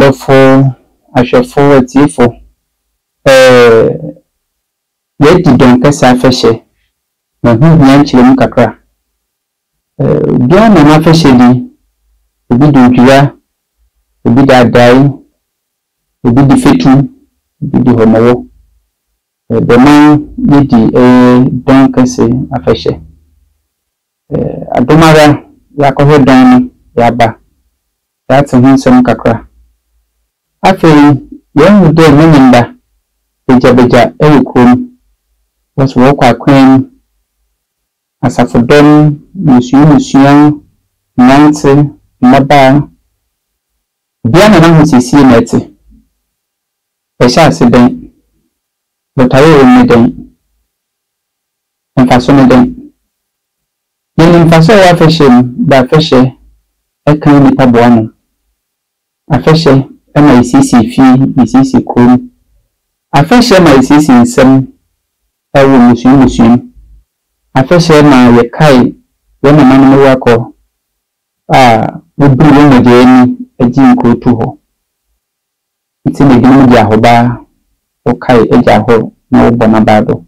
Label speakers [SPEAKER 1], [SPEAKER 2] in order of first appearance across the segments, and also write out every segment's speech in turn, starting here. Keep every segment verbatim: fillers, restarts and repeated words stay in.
[SPEAKER 1] adofo ashefo atifo eh yeti don kasa afehye na hu bia nchire mu kakra eh bia na na afehye di obi do dua obi da dai obi di fetu obi di homowo eh de man yedi eh don kasa afehye eh adomara yakohe don yaba that's a handsome kakra afei yen de meninda beja beja ewukom was wo kwa kwen asafodom musu musuan nante maba bia na na husisi na ete esha aseden botayo omeden enfaso meden yen enfaso wa fashion ba fashion ekan ni paboano afehye ema isisi fi isisi kom afehye ma isisi nsem ewo musu musu afehye ma ye kai ye na manu wako ah wobri wo modeni aji nko tu ho nti ne dinu dia ho ba o kai eja ho na wo bona bado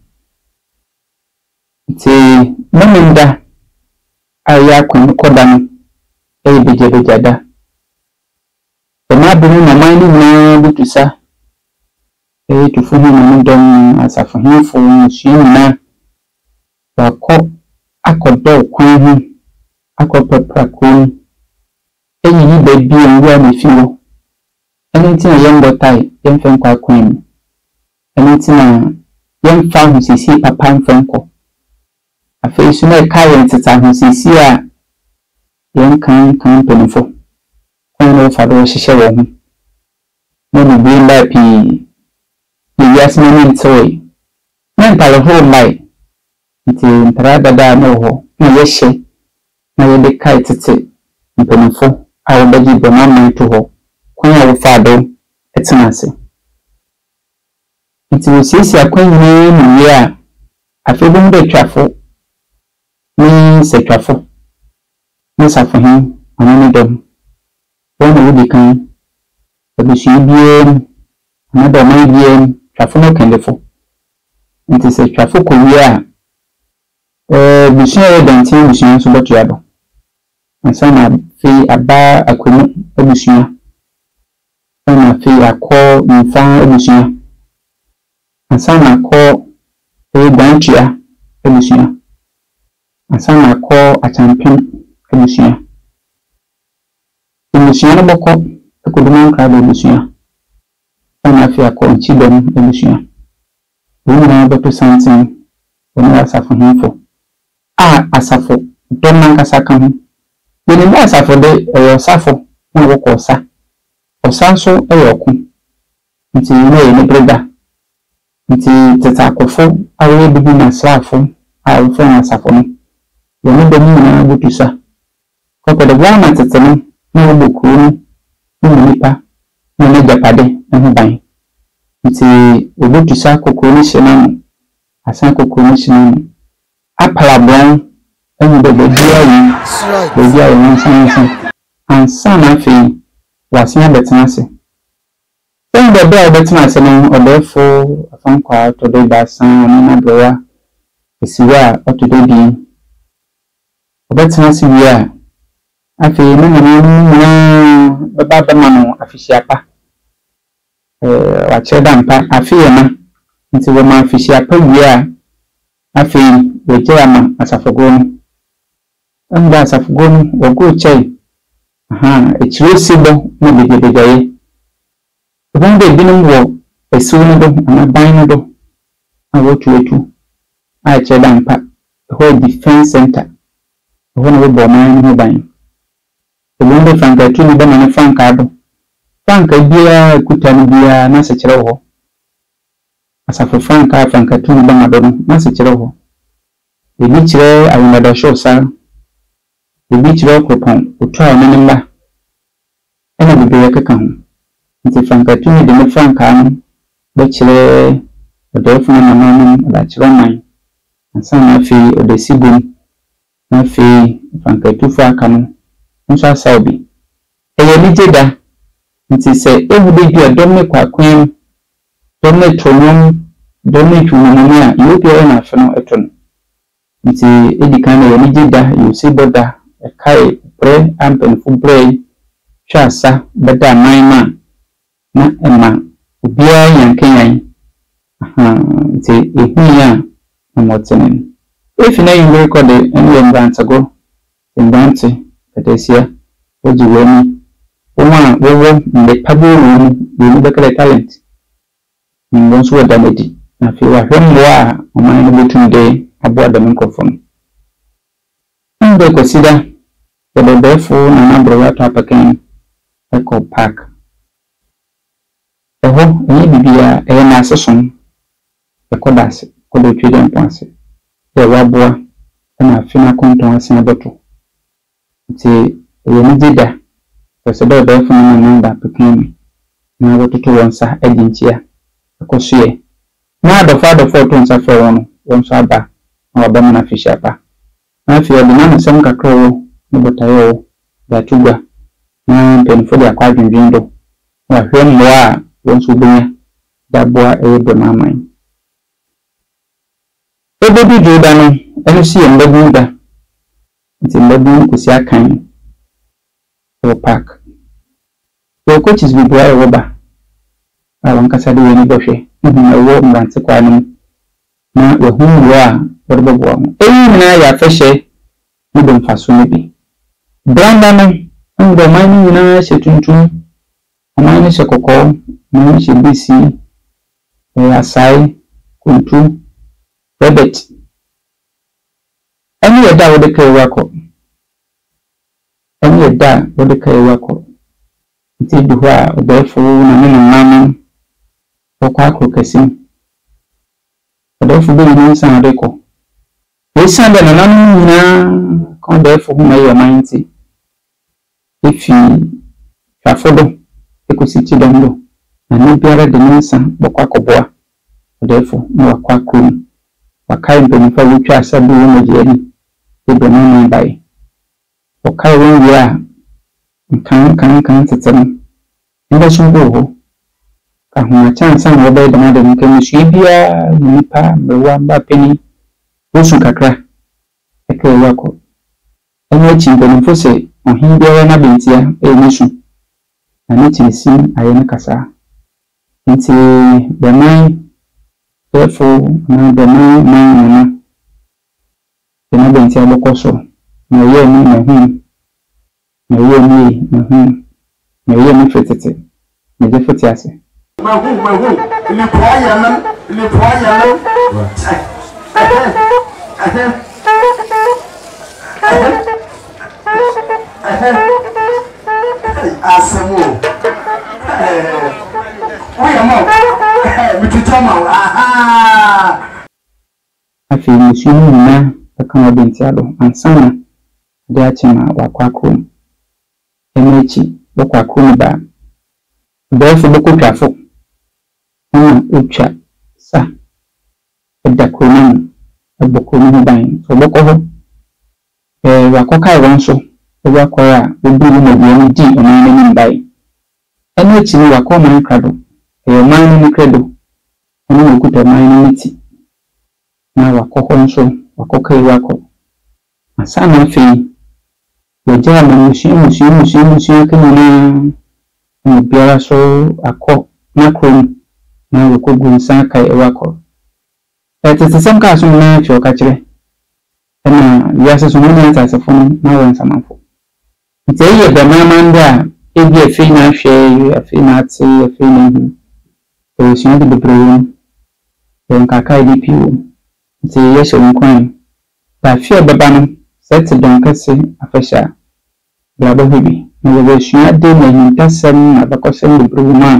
[SPEAKER 1] nti meminda aya kun kodan e beje bejada ema bunu na mani na butusa e tufuhu na ndom asafuhu fu musuina wako akodo kwanhu akopepra kun enyi bebi enwa me fiwo enti na yembo tai yemfen kwa kun enti na yemfa hu sisi papa mfenko afei su na kai ntita hu sisi a yen kan kan penifo ono fado shishe wo hu no bi la pi ni yasma ni toy nan palo ho mai nti ntrada da no ho na yeshe na yede kai tete penifo awo baji be mamma to ho kwanya wo fado etinase nti sisi akwanye ni ya afebum de twafo ni se twafo ni safahin anani dom wona wudi kan ebusu biem anada mai biem twafo no kendefo nti se twafo ko wi a eh busu e dantin busu so betu ado ansana fi aba akwemu ebusu ana fi akọ mfa ebusu ansana ko e dantia ebusu ansana ko achampin ebusu ebusu no boko ekoduman ka do ebusu ana fi akọ nchidom ebusu woni na beto santin woni asafo hinfo a asafo don nan kasa kan yeni mo asafo de eyo safo mo wo ko sa osanso eyo ku nti no ye ne breda nti tetakofo awe bibi na safo a wo na asafo no yeni de ni na butusa ko ko de gwa na tetene no boku no nipa no ne japade no ban nti obutusa kokoro ni shena asan kokoro ni shena apala bon enu de bia yi bia yi nsan nsan ansan na fe wasia betenase sen de bia betenase no odefo afankwa to de basan ni na broya esiwa otodo bi obetenase wi a afi no no no baba bama no afisiapa eh wa cheda mpa afi yema nti wo ma afisiapa wi a afi wejama asafogonu anda asafogonu wogo chai aha echiro sibo no bebebegaye wonde binum wo esunu do ana ban do awo tuetu a cheda mpa ho defense center ho no bo man no ban wonde fanka tu ni ba man fanka do fanka bia kutani bia na se chiro ho asafo fanka fanka tu ni ba madon na se chiro ho ebi chire awuna da show sa ebi chire kopon otwa menimba ena bibi yakaka ho nti fanka tu ni de me fanka no be chire odefo na mama no da chire man ansa na fi odesibum na fi fanka tu fa aka no nso asaobi eye ni jeda nti se ebude bi adom ne kwakwen dom ne tonom dom ne twunom a yopia na afa no eto nti edika na ye gida yusi boda ekai pre ampen fu pre chasa beda maima na ema obia yankenyan aha nti ehuya na motenen if na you record any mbrantago mbranti kadesia ojiweni uma wowo mbe paburu ni bekale talent ngo so damedi na fi wa hwemmo a oman no betunde aboa da microphone mbe kwasida the defo na number wa tapakan eco park eho ni bibia e na aseson ekodase kodo twede mponse e waboa na afina konton asen beto nti ye ni dida so the defo na number pakan na wototo wonsa adinchia ekosue na do fa do photo nsa fe won won so aba na waba na fisha pa na fi odi na nsem kakra wo ni botayo da tugwa na penfo dia kwa dwindwindo wa hwemmo a won so benya da boa e do na man ebe bi juda no eno si embabu da nti embabu ko si akan o park o coaches bi boa e woba awon kasade we ni bohwe na wo mrante kwa no na we hu wa borbobo ho eyi na ya fehye ni do mfaso ni bi branda no ndo mani na shetuntum mani shekoko mani shebisi e asai kuntu Robert ani yeda wo de kai wako ani yeda wo de kai wako nti du ha obefo na me mama okwa krokasim obefo bi ni san adeko we san de na nanu na kon defo hu na yo manti ifi fafodo ekositi dondo na ni biara de nsa bokwa koboa obefo na wakwa krum wakai mpenifa wutwa asabu wo mojeri ebe na ni bai wakai won ya nkan kan kan tsetem nda sungo ho ka hu chance na obai da na nkan shi bia nipa mewa mba peni osu kakra eke wako ene chi mpenifa se ohin bia na bentia e nisu na ni chi sim ayena kasa nti be mai therefore na be mai mai na ena bentia bokoso na ye ni na hu na ye ni na hu na ye ni fetete na je feti ase ma hu ma hu ni poya na ni poya na asemo eh oya mo bitutama aha afi musunu na akama bentialo ansana de achima wakwako emechi bokwako ba befu bokotwafo na ucha sa edakoni abokoni ban so bokoho eh wakoka wonso wakwara obi ni mo di onani ni mbai emechi ni wakoma nkrado e man ni credo oni okuta man ni ti na wakoho nso wakoka wako asana fe yeja na mushimu mushimu mushimu mushimu kana na biara so akọ na krom na wakogu nsa kai wako etete sem ka so na fi okachire na yase so na ntase fun na wan samanfo nti ye be mama nda ebi efi na hwe efi na ati efi na hu o si ndi bebrewo en kaka D P O nti ye so nkwan ta fi beba no set don kase afasha blabo hebi na we shua de na hintasem na bakosem bebrewo ma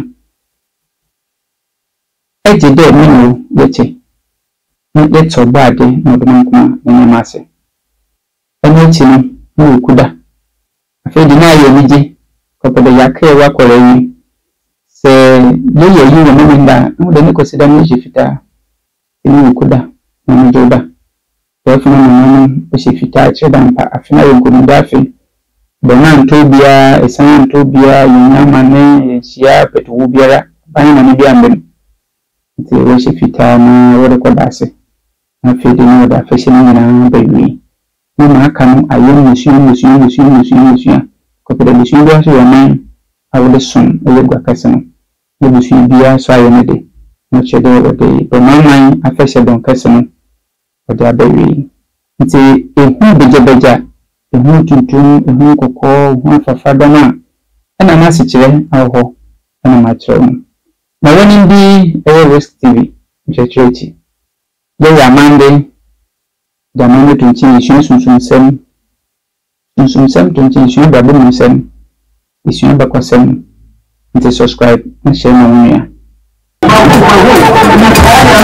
[SPEAKER 1] eje de mino yeche na yeto bade na do nkwa na mase ene chi no no kuda afi di na ye nije kopodo yakre wa kwere se ye ye yi no nda no de ne kosida no jifita ni kuda na mjoba efu na no no jifita cheda mpa afina yo nkondo afi Bonan Tobia, a San Tobia, Yamane, Sia, Petubia, Bananibian. The worship Fitana, what a codase. I feel the know that fishing in baby. No, I can, I am Monsieur, Monsieur, Monsieur, Monsieur, Monsieur. Copy the Monsieur, your man. I will soon, I will go person. The Monsieur Bia, so I am a day. Not your day or day, but my mind, I fetch a don person. But they are baby. It's a who be jabaja, a who to do, a who could call one for father man. And a message, I'll ho, and a matron. My running be a West T V, which is churchy. They are Monday, the Monday to change some seven, some seven to change your baby seven. Is your back was seven. To subscribe and share my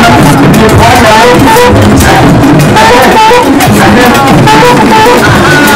[SPEAKER 1] own.